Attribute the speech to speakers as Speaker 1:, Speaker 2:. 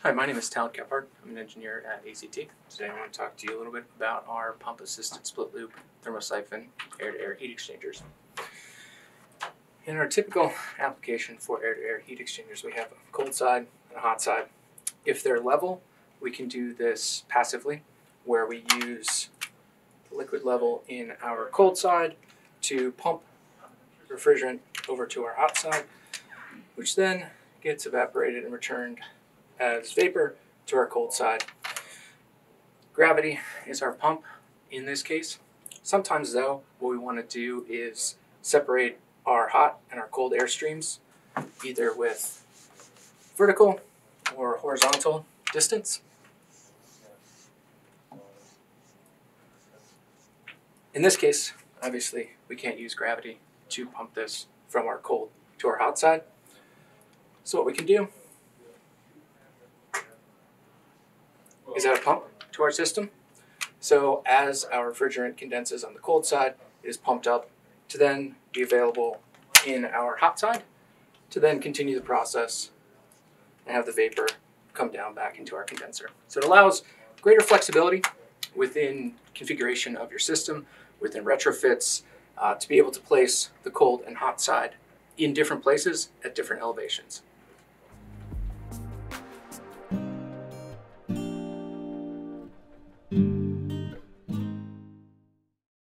Speaker 1: Hi, my name is Talon 𝐂𝐚𝐬𝐞 I'm an engineer at ACT. Today I want to talk to you a little bit about our pump-assisted split loop thermosyphon air-to-air heat exchangers. In our typical application for air-to-air heat exchangers, we have a cold side and a hot side. If they're level, we can do this passively, where we use the liquid level in our cold side to pump refrigerant over to our hot side, which then gets evaporated and returned as vapor to our cold side. Gravity is our pump in this case. Sometimes though, what we want to do is separate our hot and our cold airstreams, either with vertical or horizontal distance. In this case, obviously, we can't use gravity to pump this from our cold to our hot side. So what we can do is add a pump to our system. So as our refrigerant condenses on the cold side, it is pumped up to then be available in our hot side to then continue the process and have the vapor come down back into our condenser. So it allows greater flexibility within configuration of your system, within retrofits, to be able to place the cold and hot side in different places at different elevations.